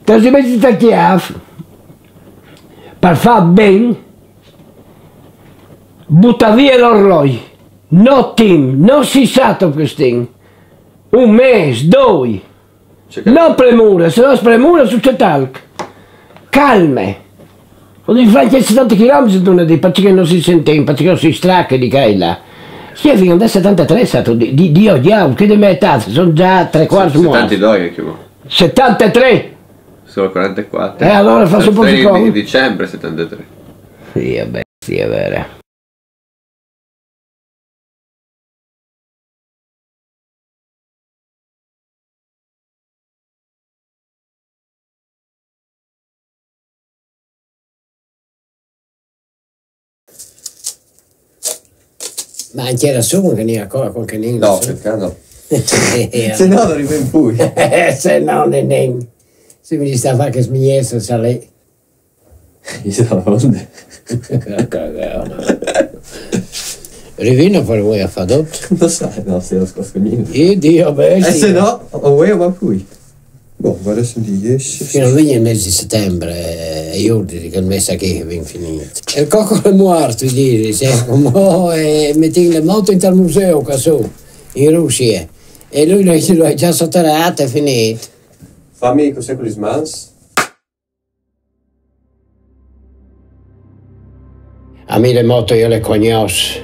te si metti a chiave, per far bene, butta via l'orologio, no team, non si sa questo, un mese, due, non premura, se no spremura succede talc, calme. Quando mi fai 70 km perché non si sente, perché non si stracca di qua e là. Sì, fino a 73 è stato di odiamo, che di metà, sono già 3/4 morti. 72 che chiamo. 73! Sono 44. Allora faccio un po' di di dicembre 73. Sì, vabbè, sì, è vero. Ma anche era su che ne ha qualche nino. No, peccato. Se no non riven poi. Se no non se mi sta a fare che smigliesse sa lei. Io sono onde. Rivino per voi a fare dopo. Non sai, no, se lo scoscognino. Dio bestia. Se no, o va poi. Boh, guarda se di esce. Fino al mese di settembre, io dico che il mese che viene finito. E il cocco è morto, dici, metti le moto in tal museo qua su, in Russia. E lui lo ha già sotterrato e finito. Fammi cos'è con gli smans? A me le moto io le conosco.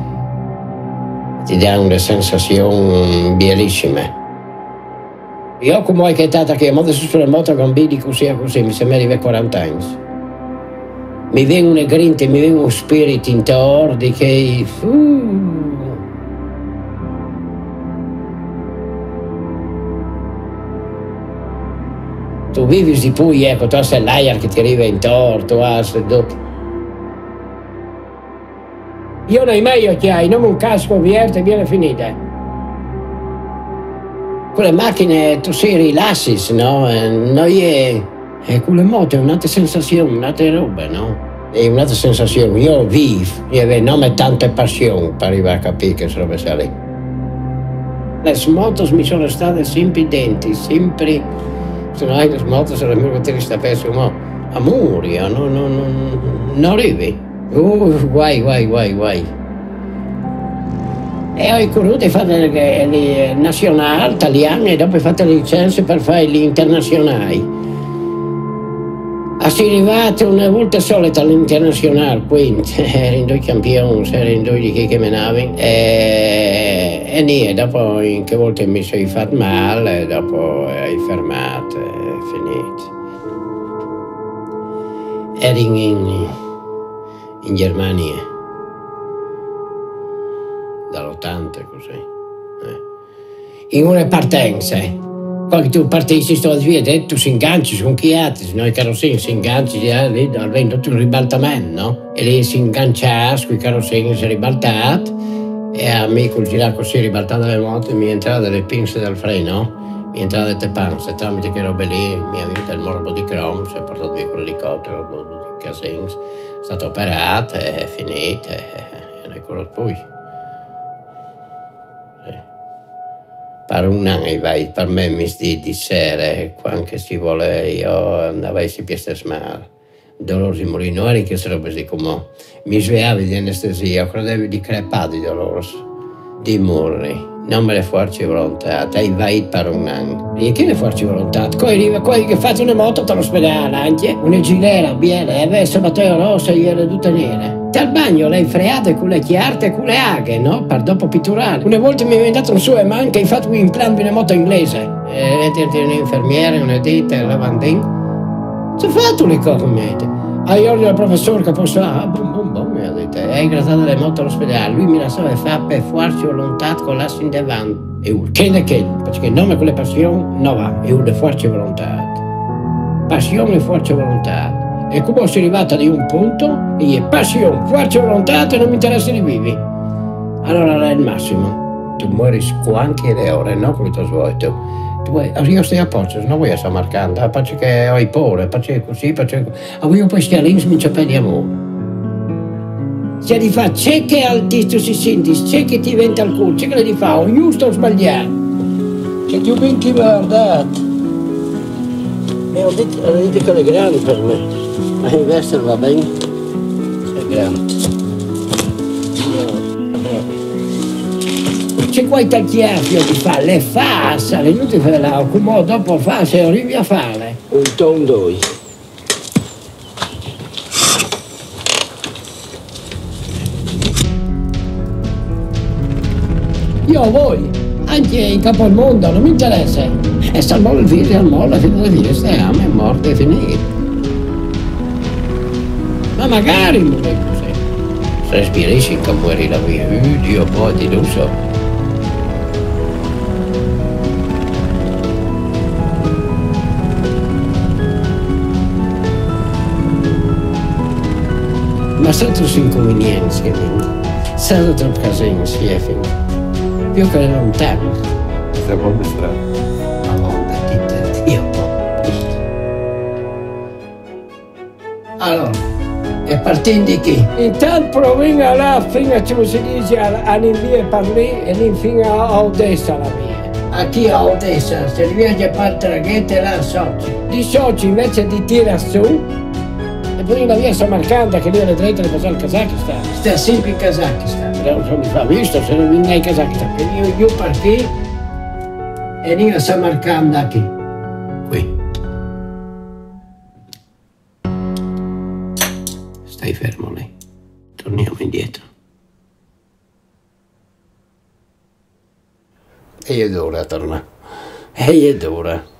Ti danno una sensazione bellissima. Io come che è stata che io sulle moto con bidi così, mi sembra di 40 anni. Mi viene una grinta, mi viene uno spirito intorno di che... Tu vivi di poi, ecco, tu sei l'aria che ti arriva intorno, tu hai... Io non ho mai occhiali, non un casco verde e viene finita. Con le macchine tu si rilassi, no? Noi con le moto è un'altra sensazione, un'altra roba, no? È un'altra sensazione. Io vivo, io non ho tante passioni per arrivare a capire che roba sia lì. Le moto mi sono state sempre identi, sempre... Se non hai le moto, se le mie ti sta perso, ma amore, non arrivi. Guai. E ho corruto e fatto le nazionali italiane e dopo ho fatto le licenze per fare gli internazionali. Sono arrivato una volta sola all'internazionale, quindi ero in due campioni, ero in due che menavano e niente, dopo in che volte mi sono fatto male, dopo ho fermato e finito. Ero in Germania. Dall'80 così. In una partenza, quando tu partisci sto via, tu si inganci su un chiati, noi carrozzini si inganci lì, avendo tutto il ribaltamento, no? E lì si inganciava, con i carrozzini si è ribaltato e a me col girare così ribaltato le moto mi entrava delle pinze del freno, mi entrava delle panze, tramite che robe lì mi è venuto il morbo di Chrome, si è portato via con l'elicottero, tutti i casini, è stato operato, è finito e non è quello poi. Per un anno vai, per me mi di sera, quando si vuole io andavo a pieste male. Dolori molinori che sarebbe così come mi svegliavo di anestesia, credevo di crepare di dolore, di morire. Non me le forze di volontà, e vai per un anno. E che le forze di volontà? Poi arriva quelli che fanno una moto all'ospedale anche, una gilera biela, e avesse Matteo Rossa e era tutta nera. Al bagno lei freate con le chiarte e con le aghe, no? Per dopo pitturare. Una volta mi è inventato un suo e manca infatti un impianto di una moto inglese. E un infermiere, una dita, un lavandin. Si è fatto le cose, mi ha detto. Io il professore che posso, mi ha detto, hai grattato le moto all'ospedale. Lui mi lasciava fare per farci volontà con l'asso in davanti. E che, perché il nome con le passioni non va, è una forza volontà. Passione e forza volontà. E come sono arrivata di un punto, e passione, forza volontà e non mi interessa di vivi. Allora è il massimo. Tu muori anche le ore, no? Come ti ho svolto. Io sto a posto, non vuoi essere marcando, perché ho paura, perché così, perché... Io poi stiamo lì, mi c'è di amore. Se li fa, c'è che altissimo si senti, c'è che ti venta al culo, c'è che li fa, o giusto o sbagliato. C'è che ben chi guardato. E ho detto che è grande per me, ma in Wester va bene, è grande. C'è qualche chiaffio di fare, le farsa, le inutili fare là, come dopo fa, se arrivi a fare. Un ton doi. Io a voi, anche in capo al mondo, non mi interessa. E salvò il video, al molla, fino alla fine, stiamo, è morto e finito. Ma magari non è così. Se respirisci in capo la via, Dio poi ti lo so. Ma sono tutti inconvenienti, sono troppo casini, più che lontano. Questa è buona strada. Ma onda, Dio. Allora, e partendo di chi? Intanto proviamo là, fino a come si dice, all'invio per lì e lì fino a Odessa la via. A chi a Odessa? Se riesce a partire la ghetta là, Sochi. Di Sochi invece di tirare su, e poi la via Samarcanda che lì alle dritte le passare al Kazakistan. Sta sempre in Kazakistan. Però non mi fa visto se non viene in Kazakistan. Io partì e lì a Samarcanda qui. Qui. Stai fermo lì. Torniamo indietro. E è d'ora tornare. E è d'ora.